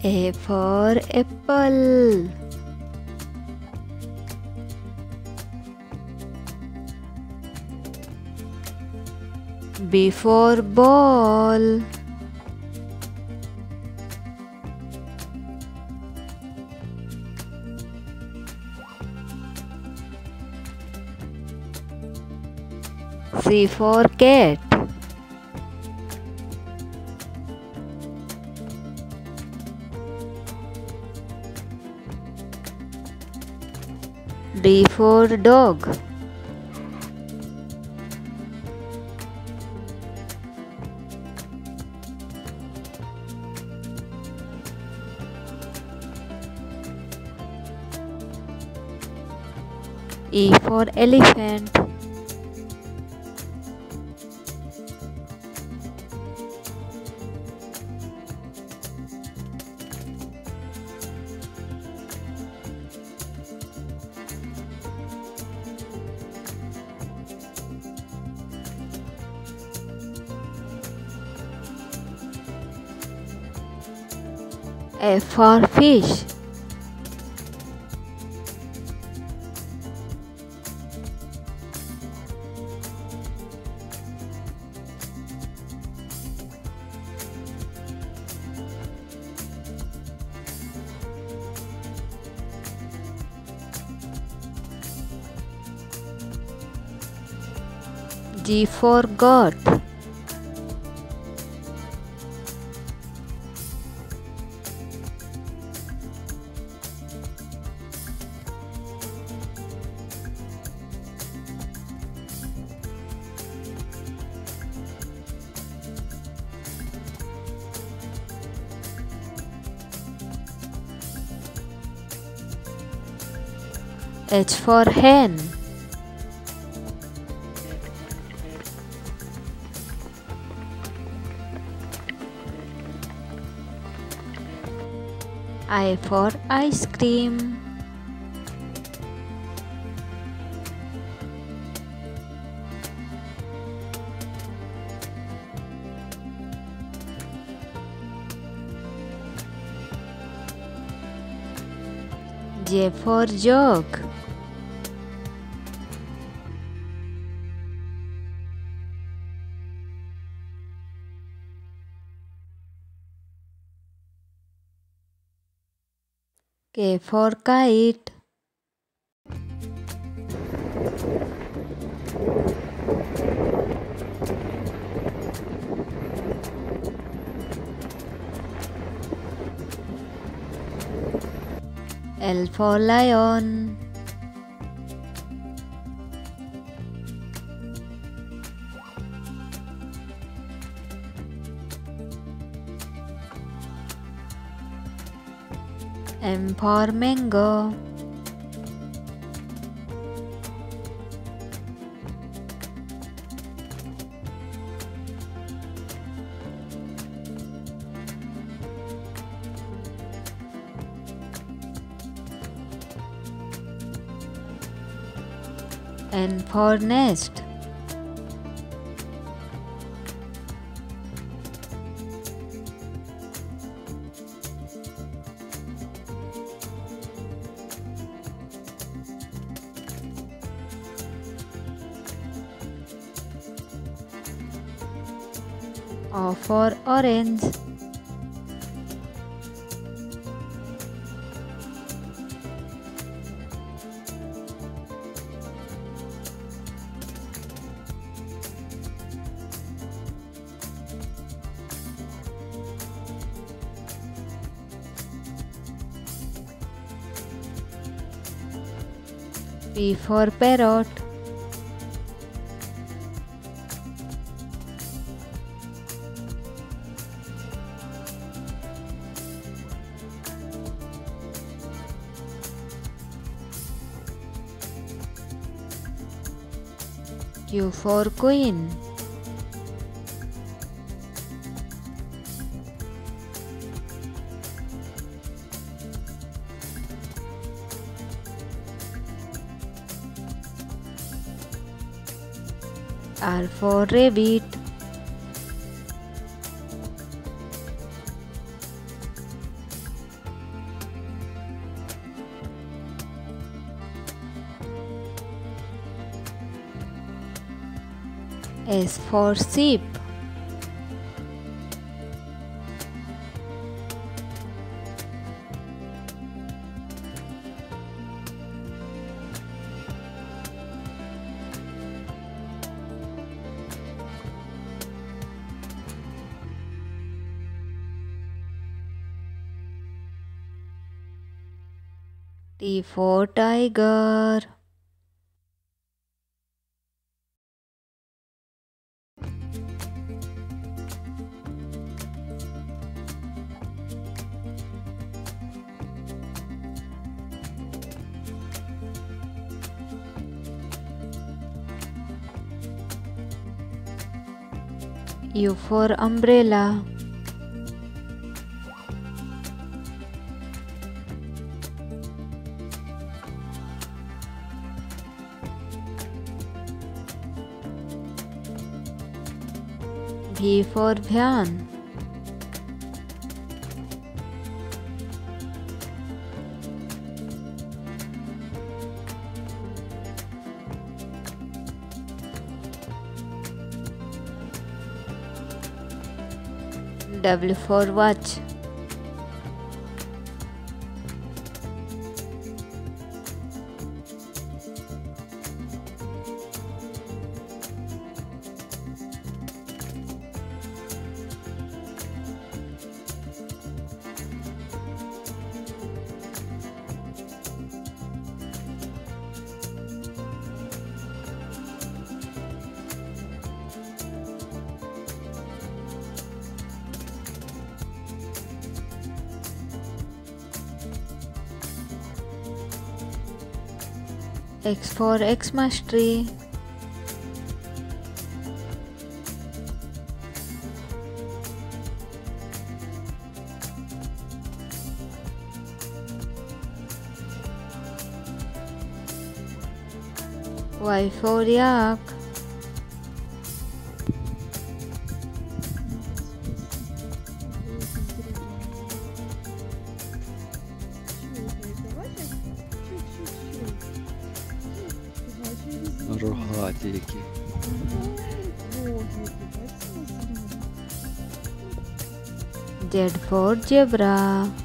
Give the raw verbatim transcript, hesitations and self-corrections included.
A for apple. B for ball. C for cat. D for dog. E for elephant. F for fish. G for goat. H for hen. I for ice cream. J for jug. K for kite. L for lion. M for mango. N for nest. O for orange. P for parrot. Q for queen. R for rabbit. S for sheep. T for tiger. U for umbrella. V for van. W for watch. X for Xmas tree. Y for yak. Рогаті які. Z for zebra.